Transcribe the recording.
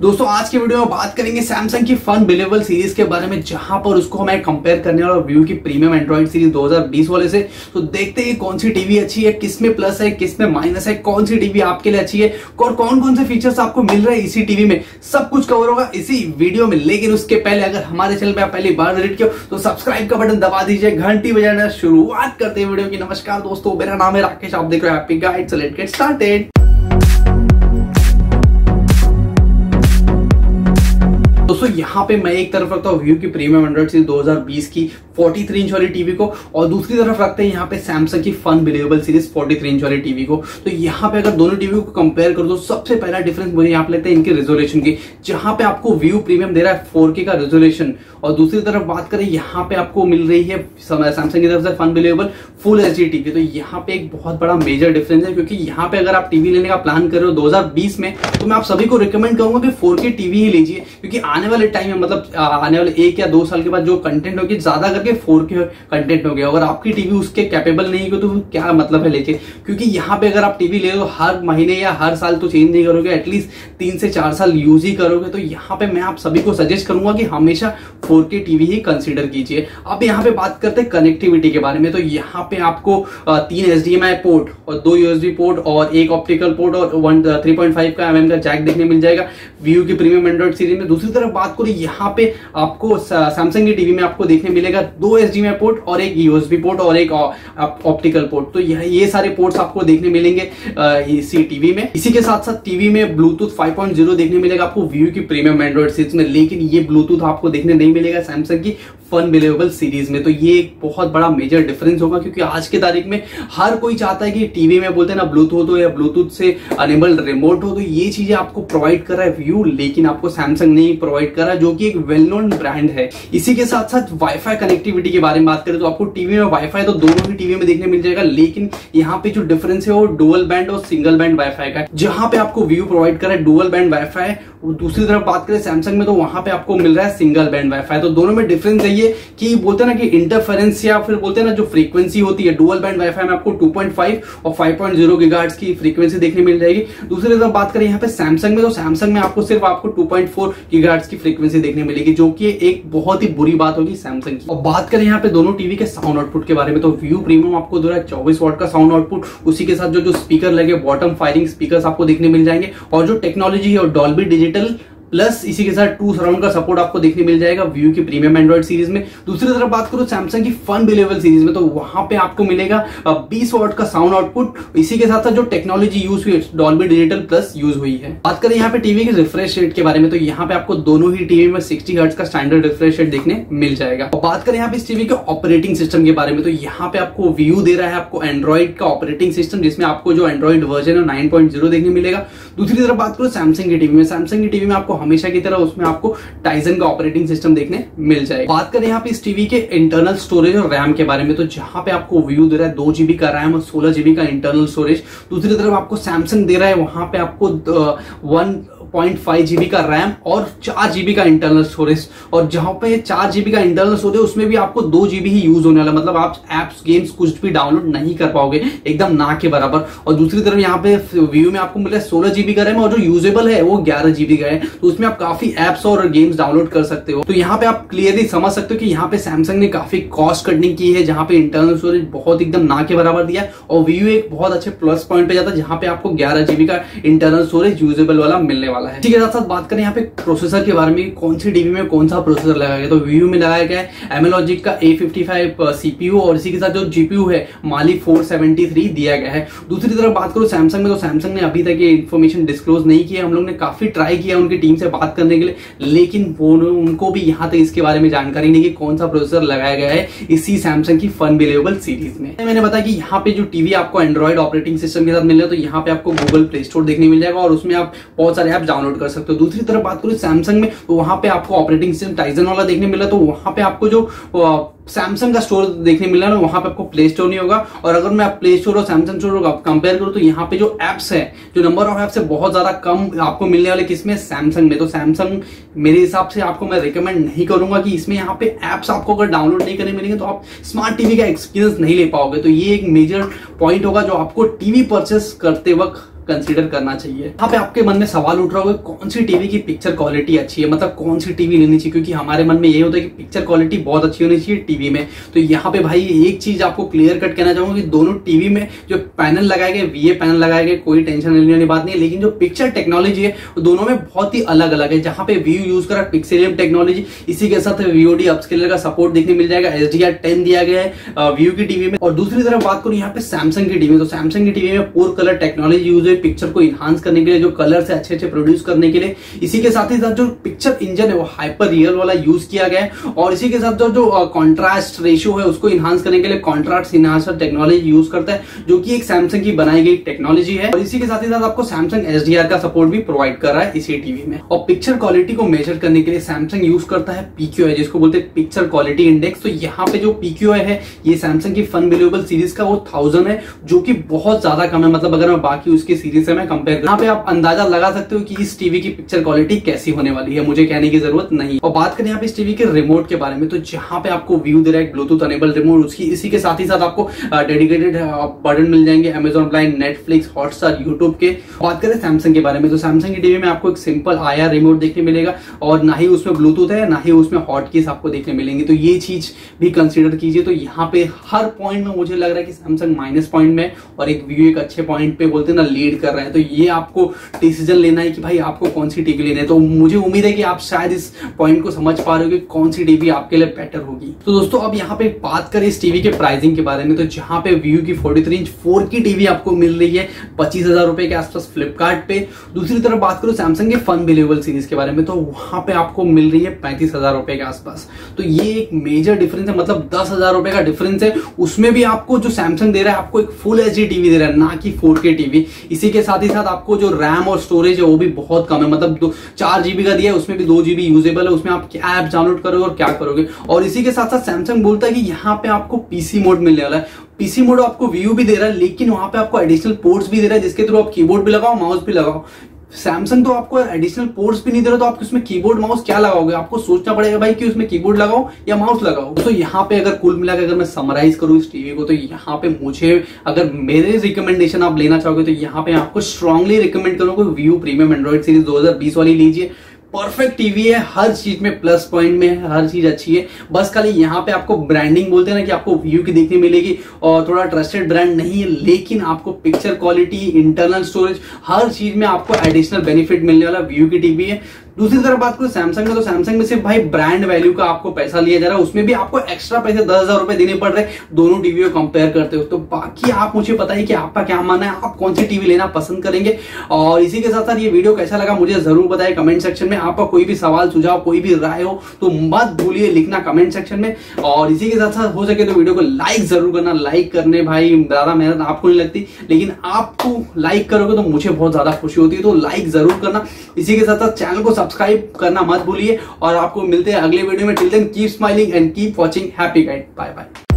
दोस्तों आज की वीडियो में बात करेंगे सैमसंग की फन बिलीवेबल सीरीज के बारे में, जहां पर उसको मैं कंपेयर करने वाला व्यू की प्रीमियम एंड्रॉइड सीरीज 2020 वाले से। तो देखते हैं कौन सी टीवी अच्छी है, किस में प्लस है, किस में माइनस है, कौन सी टीवी आपके लिए अच्छी है और कौन कौन से फीचर्स आपको मिल रहे हैं इसी टीवी में। सब कुछ कवर होगा इसी वीडियो में। लेकिन उसके पहले अगर हमारे चैनल पे आप पहली बार विजिट किया तो सब्सक्राइब का बटन दबा दीजिए, घंटी बजाना। शुरुआत करते हैं वीडियो की। नमस्कार दोस्तों, मेरा नाम है राकेश, आप देख रहे हो happy guide. So let's get started. दोस्तों यहाँ पे मैं एक तरफ रखता हूँ व्यू की प्रीमियम एंड्रॉइड सीरीज 2020 की 43 इंच वाली टीवी को, और दूसरी तरफ रखते हैं यहाँ पे सैमसंग की फन बिलीवेबल सीरीज 43 इंच वाली टीवी को। तो यहाँ पे अगर दोनों टीवी को कंपेयर कर दो, सबसे पहला डिफरेंस मुझे यहाँ पे लगता है इनके रेजोल्यूशन की, जहां पे आपको व्यू प्रीमियम दे रहा है 4K का रेजोल्यूशन, और दूसरी तरफ बात करें यहाँ पे आपको मिल रही है सैमसंग की तरफ से fun believable full HD TV. तो यहाँ पे एक बहुत बड़ा मेजर डिफरेंस है, क्योंकि यहाँ पे अगर आप टीवी लेने का प्लान कर रहे हो 2020 में, तो मैं आप सभी को रिकमेंड करूंगा कि 4K टीवी ही लीजिए, क्योंकि आने वाले टाइम में मतलब आने वाले 1 या 2 साल के बाद जो कंटेंट होगी ज्यादा करके 4K कंटेंट हो गया। अगर आपकी टीवी उसके कैपेबल नहीं हो तो क्या मतलब है लेके, क्योंकि यहाँ पे अगर आप टीवी ले लो हर महीने या हर साल तो चेंज नहीं करोगे, एटलीस्ट 3 से 4 साल यूज ही करोगे। तो यहाँ पे मैं आप सभी को सजेस्ट करूंगा कि हमेशा 4K टीवी ही कंसीडर कीजिए। अब यहाँ पे बात करते हैं कनेक्टिविटी के बारे में। तो यहाँ पे आपको 3 HDMI पोर्ट और 2 USB पोर्ट और एक ऑप्टिकल पोर्ट और 3.5 का mm का जैक देखने मिल जाएगा व्यू की प्रीमियम एंड्रॉइड सीरीज में। दूसरी तरफ बात करें यहाँ पे आपको सैमसंग की टीवी में आपको देखने मिलेगा 2 HDMI पोर्ट और एक USB पोर्ट और एक ऑप्टिकल पोर्ट। तो ये सारे पोर्ट्स आपको देखने मिलेंगे इसी टीवी में। इसी के साथ साथ टीवी में ब्लूटूथ 5.0 देखने मिलेगा आपको व्यू की प्रीमियम एंड्रॉइड सीरीज में, लेकिन ये ब्लूटूथ आपको देखने नहीं मिलेगा सैमसंग की फन बिलीवेबल सीरीज में। तो ये एक बहुत बड़ा मेजर डिफरेंस होगा, क्योंकि आज की तारीख में हर कोई चाहता है कि टीवी में बोलते हैं ना ब्लूटूथ हो या ब्लूटूथ से अनेबल्ड रिमोट हो। तो ये चीजें आपको प्रोवाइड कर रहा है व्यू, लेकिन आपको सैमसंग नहीं प्रोवाइड कर रहा है, जो कि एक वेल नोन ब्रांड है। इसी के साथ साथ वाईफाई कनेक्टिविटी के बारे में बात करें तो आपको टीवी में वाईफाई तो दोनों ही टीवी में देखने मिल जाएगा, लेकिन यहाँ पे जो डिफरेंस है वो डुअल बैंड और सिंगल बैंड वाईफाई का, जहां पे आपको व्यू प्रोवाइड कर रहा है डुअल बैंड वाईफाई। दूसरी तरफ बात करें सैमसंग में तो वहां पे आपको मिल रहा है सिंगल बैंड वाईफाई। तो दोनों में डिफरेंस है ये कि बोलते हैं ना कि इंटरफेरेंस या फिर बोलते हैं ना जो फ्रीक्वेंसी होती है, डुअल बैंड वाईफाई में आपको 2.5 और 5.0 गीगाहर्ट्ज की फ्रीक्वेंसी देखने मिल जाएगी। दूसरी तरफ बात करें यहाँ पे सैमसंग में, तो सैमसंग में आपको सिर्फ आपको 2.4 गीगाहर्ट्ज की फ्रीक्वेंसी देखने मिलेगी, जो कि एक बहुत ही बुरी बात होगी सैमसंग की। और बात करें यहाँ पे दोनों टीवी के साउंड आउटपुट के बारे में, तो व्यू प्रीमियम आपको दे रहा है 24 वाट का साउंड आउटपुट, उसी के साथ जो स्पीकर लगे बॉटम फायरिंग स्पीकर आपको देखने मिल जाएंगे, और जो टेक्नोलॉजी है और डॉल्बी डिजिटल प्लस इसी के साथ 2 सराउंड का सपोर्ट आपको देखने मिल जाएगा व्यू की प्रीमियम एंड्रॉइड सीरीज में। दूसरी तरफ बात करो सैमसंग की फन बिलीवेबल सीरीज में, तो वहां पे आपको मिलेगा 20 वाट का साउंड आउटपुट, इसी के साथ साथ जो टेक्नोलॉजी यूज हुई है डॉल्बी डिजिटल प्लस यूज हुई है। बात करें यहाँ पे टीवी के रिफ्रेश रेट के बारे में, तो यहाँ पे आपको दोनों ही टीवी में 60 हर्ट्ज का स्टैंडर्ड रिफ्रेश रेट देखने मिल जाएगा। और बात करें यहाँ पे इस टीवी के ऑपरेटिंग सिस्टम के बारे में, तो यहाँ पे आपको व्यू दे रहा है आपको एंड्रॉइड का ऑपरेटिंग सिस्टम, जिसमें आपको जो एंड्रॉइड वर्जन है 9.0 देखने मिलेगा। दूसरी तरफ बात करो सैमसंग की टीवी में, सैमसंग की टीवी में आपको हमेशा की तरह उसमें आपको टाइजन का ऑपरेटिंग सिस्टम देखने मिल जाएगा। बात करें यहाँ पे इस टीवी के इंटरनल स्टोरेज और रैम के बारे में, तो जहां पे आपको व्यू दे रहा है 2 GB का रैम और 16 GB का इंटरनल स्टोरेज। दूसरी तरफ आपको सैमसंग दे रहा है वहां पे आपको 1.5 GB का रैम और 4 GB का इंटरनल स्टोरेज, और जहां पे 4 GB का इंटरनल स्टोरेज उसमें भी आपको 2 GB ही यूज होने वाला, मतलब आप एप्स गेम्स कुछ भी डाउनलोड नहीं कर पाओगे, एकदम ना के बराबर। और दूसरी तरफ यहाँ पे व्यू में आपको मिला 16 GB का रैम, और जो यूजेबल है वो 11 GB का है, तो उसमें आप काफी एप्स और गेम्स डाउनलोड कर सकते हो। तो यहाँ पे आप क्लियरली समझ सकते हो कि यहाँ पे सैमसंग ने काफी कॉस्ट कटिंग की है, जहां पे इंटरनल स्टोरेज बहुत एकदम ना के बराबर दिया, और व्यू एक बहुत अच्छे प्लस पॉइंट पे जाता है, जहां पे आपको 11 GB का इंटरनल स्टोरेज यूजेबल वाला मिलने वाला है। ठीक है, साथ बात करें यहाँ पे प्रोसेसर के बारे में, कौन सी टीवी में कौन सा प्रोसेसर लगाया गया, तो व्यू में लगाया गया है एमएलॉजिक का A55 CPU, और इसी के साथ जो GPU है माली 473 दिया गया है। दूसरी तरफ बात करो सैमसंग में, तो सैमसंग ने अभी तक ये इन्फॉर्मेशन डिस्क्लोज नहीं किया। हम लोग ने काफी ट्राई किया उनकी टीम से बात करने के लिए, लेकिन उनको भी यहाँ तक इसके बारे में जानकारी नहीं कि कौन सा प्रोसेसर लगाया गया है इसी सैमसंग की फन बिलीवेबल सीरीज में। मैंने बताया कि यहाँ पे जो टीवी आपको एंड्रॉइड ऑपरेटिंग सिस्टम के साथ मिल रहा है, तो यहाँ पे आपको गूगल प्ले स्टोर देखने मिल जाएगा, और उसमें आप बहुत सारे ऐप डाउनलोड कर सकते हो। दूसरी तरफ बात करूं सैमसंग में, तो वहां पे आपको ऑपरेटिंग सिस्टम टाइजन वाला देखने मिला, तो वहां पे आपको जो सैमसंग का स्टोर देखने मिल रहा है ना, वहां पे आपको प्ले स्टोर नहीं होगा। और अगर मैं प्ले स्टोर और सैमसंग स्टोर कंपेयर करूं, तो यहाँ पे जो एप्स है, जो नंबर ऑफ एप्स है, बहुत ज्यादा कम आपको मिलने वाले किसमें, सैमसंग में। तो सैमसंग मेरे हिसाब से आपको मैं रिकमेंड नहीं करूंगा कि इसमें यहाँ पे एप्स आपको अगर डाउनलोड नहीं करने मिलेंगे तो आप स्मार्ट टीवी का एक्सपीरियंस नहीं ले पाओगे। तो ये एक मेजर पॉइंट होगा जो आपको टीवी परचेस करते वक्त कंसीडर करना चाहिए। यहाँ पे आपके मन में सवाल उठ रहा होगा कौन सी टीवी की पिक्चर क्वालिटी अच्छी है, मतलब कौन सी टीवी लेनी चाहिए, क्योंकि हमारे मन में ये होता है कि पिक्चर क्वालिटी बहुत अच्छी होनी चाहिए टीवी में। तो यहाँ पे भाई एक चीज आपको क्लियर कट कहना चाहूंगा कि दोनों टीवी में जो पैनल लगाए गए, VA पैनल लगाए गए, कोई टेंशन लेने वाली बात नहीं है, लेकिन जो पिक्चर टेक्नोलॉजी है वो दोनों में बहुत ही अलग अलग है। जहां पे व्यू यूज करा पिक्सेलियम टेक्नोलॉजी, इसी के साथ VOD अपस्केलर का सपोर्ट देखने मिल जाएगा, HDR10 दिया गया है व्यू की टीवी में। और दूसरी तरफ बात करूं यहाँ पे सैमसंग की टीवी, तो सैमसंग की टीवी में 4 कलर टेक्नोलॉजी यूज है पिक्चर को इनहांस करने के लिए, जो कलर से अच्छे प्रोड्यूस करने के लिए। इसी के साथ ही साथ जो पिक्चर इंजन है वो हाइपर रियल वाला यूज किया गया है, और इसी के साथ जो कॉन्ट्रास्ट रेशियो है उसको इनहांस करने के लिए कॉन्ट्रास्ट इनहांसर टेक्नोलॉजी यूज करता है, जो कि एक सैमसंग की बनाई गई टेक्नोलॉजी है। और इसी के साथ ही साथ आपको सैमसंग HDR का सपोर्ट भी प्रोवाइड कर रहा है इसी टीवी में। और पिक्चर क्वालिटी को मेजर करने के लिए सैमसंग यूज करता है PQI, जिसको बोलते हैं पिक्चर क्वालिटी इंडेक्स। तो यहाँ पे जो PQI है ये सैमसंग की फन बिलीवेबल सीरीज का वो 1000 है, जो कि बहुत ज्यादा कम है। मतलब अगर मैं बाकी उसकी सीरीज से मैं कंपेयर करूं, यहाँ पे आप अंदाजा लगा सकते हो कि इस टीवी की पिक्चर क्वालिटी कैसी होने वाली है, मुझे कहने की जरूरत नहीं। और बात करें यहाँ पे इस टीवी के रिमोट के बारे में, तो जहां पे आपको व्यू दे रहा है ब्लूटूथ अनेबल रिमोट, उसकी इसी के साथ ही साथ आपको डेडिकेटेड बटन मिल जाएंगे Amazon Prime, Netflix, Hotstar, YouTube के। बात करें सैमसंग के बारे में, तो सैमसंग की टीवी में आपको एक सिंपल IR रिमोट देखने मिलेगा, और ना ही उसमें ब्लूटूथ है ना ही उसमें हॉटकीज आपको देखने मिलेंगे। तो ये चीज भी कंसीडर कीजिए। तो यहाँ पे हर पॉइंट में मुझे लग रहा है कि सैमसंग माइनस पॉइंट में और एक व्यू एक अच्छे पॉइंट पे बोलते हैं ना लीड कर रहा है। तो ये आपको डिसीजन लेना है कि भाई आपको कौन सी टीवी लेनी है। तो मुझे उम्मीद है कि आप शायद इस पॉइंट को समझ पा रहे हो कि कौन सी टीवी आपके लिए बेटर होगी। तो दोस्तों अब यहाँ पे बात करें इस टीवी के प्राइसिंग के बारे में, तो जहां पे व्यू की 43 इंच 4K टीवी आपको मिल रही है 25,000 रुपए के आसपास फ्लिपकार्ट पे। दूसरी तरफ बात करूं सैमसंग के फन बिलीवेबल सीरीज के बारे में, तो वहां पे आपको मिल रही है 35,000 रुपए के आसपास। तो ये एक मेजर डिफरेंस है, मतलब 10,000 रुपए का डिफरेंस है। उसमें भी आपको जो सैमसंग दे रहा है आपको एक फुल HD टीवी दे रहा है, ना कि 4K टीवी। इसी के साथ ही साथ आपको जो रैम और स्टोरेज है वो भी बहुत कम है, मतलब 4 GB का दिया है, उसमें भी 2 GB यूजेबल है। उसमें आप क्या ऐप डाउनलोड करोगे और क्या करोगे। और इसी के साथ साथ सैमसंग बोलता है कि यहाँ पे आपको PC मोड मिलने वाला है। PC मोड आपको व्यू भी दे रहा है, लेकिन वहां पे आपको एडिशनल पोर्ट्स भी दे रहा है, जिसके थ्रू आप कीबोर्ड भी लगाओ, माउस भी लगाओ। सैमसंग तो आपको एडिशनल पोर्ट्स भी नहीं दे रहा, तो आप उसमें कीबोर्ड माउस क्या लगाओगे, आपको सोचना पड़ेगा भाई कि उसमें कीबोर्ड लगाओ या माउस लगाओ। तो यहाँ पे अगर कुल मिलाकर अगर मैं समराइज करूँ इस टीवी को, तो यहाँ पे मुझे अगर मेरे रिकमेंडेशन आप लेना चाहोगे तो यहाँ पे आपको स्ट्रांगली रिकमेंड करूंगा व्यू प्रीमियम एंड्रॉइड सीरीज 2020 वाली लीजिए। परफेक्ट टीवी है, हर चीज में प्लस पॉइंट में है, हर चीज अच्छी है। बस खाली यहाँ पे आपको ब्रांडिंग बोलते हैं ना कि आपको व्यू की देखने मिलेगी, और थोड़ा ट्रस्टेड ब्रांड नहीं है, लेकिन आपको पिक्चर क्वालिटी, इंटरनल स्टोरेज, हर चीज में आपको एडिशनल बेनिफिट मिलने वाला व्यू की टीवी है। दूसरी तरफ बात करूं सैमसंग में, तो सैमसंग में सिर्फ भाई ब्रांड वैल्यू का आपको पैसा लिया जा रहा है, उसमें भी आपको एक्स्ट्रा पैसे 10,000 रुपए देने पड़ रहे हैं दोनों टीवी को कंपेयर करते हो। तो बाकी आप मुझे बताइए कि आपका क्या मानना है, आप कौन सी टीवी लेना पसंद करेंगे। और इसी के साथ साथ ये वीडियो कैसा लगा मुझे जरूर बताइए कमेंट सेक्शन में। आपका कोई भी सवाल सुझाव कोई भी राय हो तो मत भूलिए लिखना कमेंट सेक्शन में। और इसी के साथ साथ हो सके तो वीडियो को लाइक जरूर करना। लाइक करने भाई ज्यादा मेहनत आपको नहीं लगती, लेकिन आपको लाइक करोगे तो मुझे बहुत ज्यादा खुशी होती है, तो लाइक जरूर करना। इसी के साथ साथ चैनल को सब्सक्राइब करना मत भूलिए, और आपको मिलते हैं अगले वीडियो में। Till then keep smiling and keep watching happy guide. Bye bye.